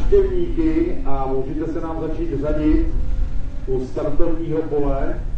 návštěvníky a můžete se nám začít řadit u startovního pole.